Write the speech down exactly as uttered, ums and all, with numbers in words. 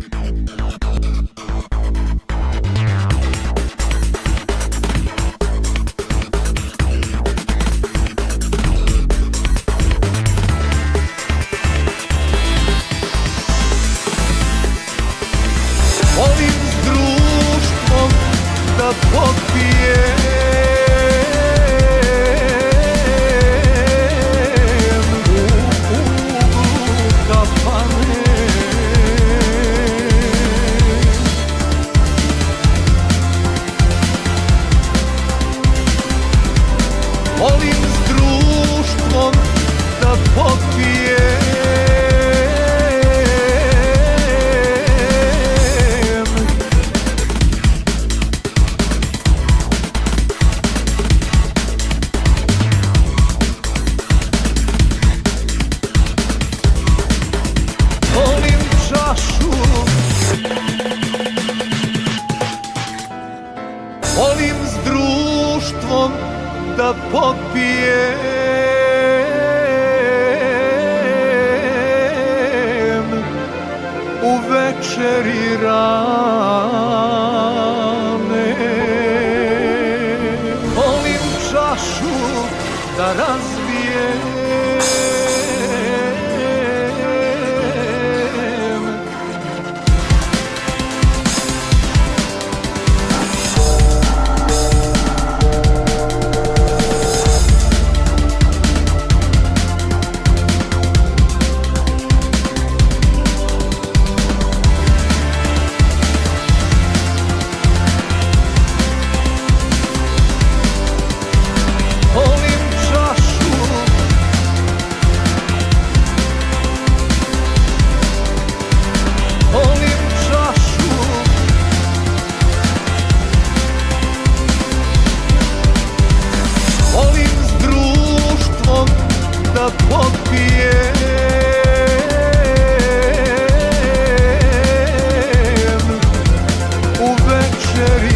Volim s društvom da popijem u uglu kafane. Volim s društvom da popijem čašu. Volim s društvom da popijem u večeri rane. Volim čašu da razbijem da popijem u večeri